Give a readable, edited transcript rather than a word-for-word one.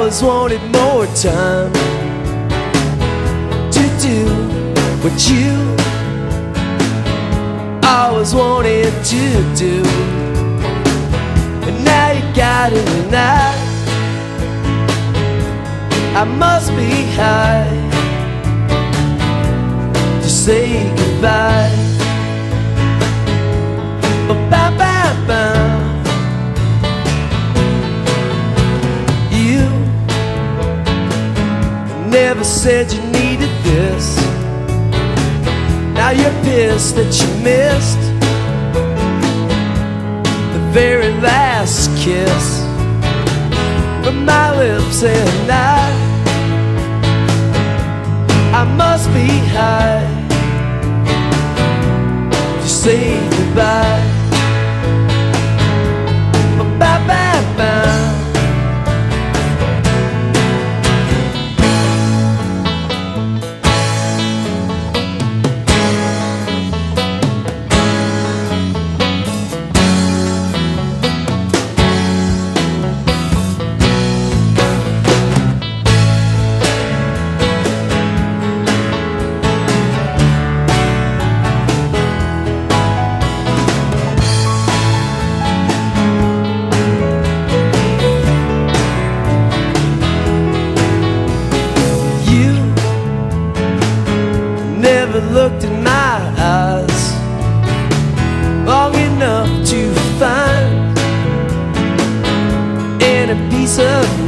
always wanted more time to do what you always wanted to do. But now you got it and I must be high to say goodbye. Ba-ba-ba-ba. You never said you needed this. Now you're pissed that you missed the very last kiss from my lips, and I must be high to say goodbye. Ba-ba-ba-ba. Never looked in my eyes long enough to find any peace of